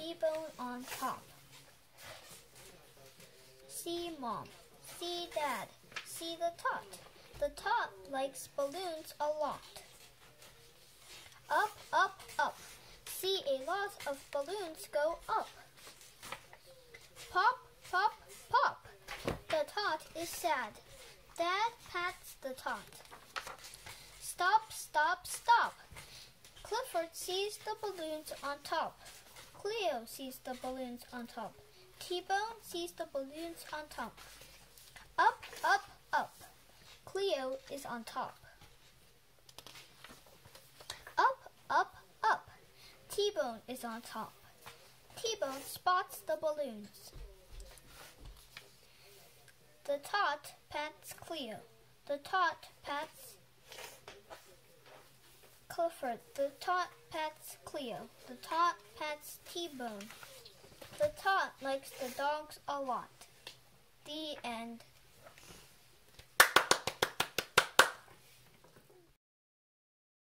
T-bone on top. See Mom, see Dad, see the tot. The tot likes balloons a lot. Up, up, up. See a lot of balloons go up. Pop, pop, pop. The tot is sad. Dad pats the tot. Stop, stop, stop. Clifford sees the balloons on top. Cleo sees the balloons on top. T-bone sees the balloons on top. Up, up, up. Cleo is on top. Up, up, up. T-bone is on top. T-bone spots the balloons. The tot pats Cleo. The tot pats Clifford. The tot pats Cleo. The tot pats T-bone. The tot likes the dogs a lot. The end.